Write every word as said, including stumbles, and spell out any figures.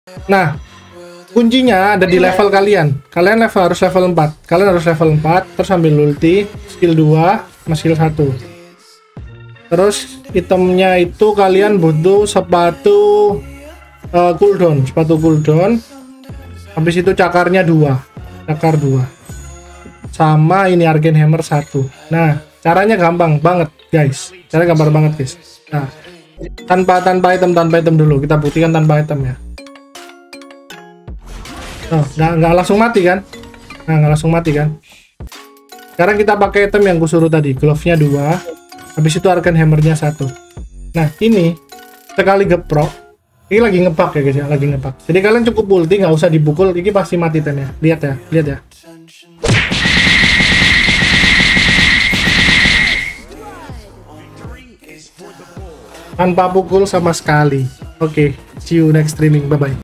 Nah, kuncinya ada di level kalian. Kalian level harus level empat. Kalian harus level empat, terus ambil ulti, skill dua, sama skill satu. Terus itemnya itu kalian butuh sepatu uh, cooldown, sepatu cooldown. Habis itu cakarnya dua, cakar dua. Sama ini Arcane Hammer satu. Nah, caranya gampang banget, guys. Caranya gampang banget, guys. Nah, tanpa tanpa item tanpa item dulu. Kita buktikan tanpa item ya. Oh, nggak nggak langsung mati kan? Nah, nggak langsung mati kan? Sekarang kita pakai item yang kusuruh tadi, glove-nya dua. Habis itu Arcane Hammer-nya satu. Nah, ini sekali geprok, ini lagi ngebug ya guys ya, lagi ngebug. Jadi kalian cukup ulti, nggak usah dipukul, ini pasti mati tennya. Lihat ya, lihat ya. Tanpa pukul sama sekali. Oke, okay, see you next streaming, bye bye.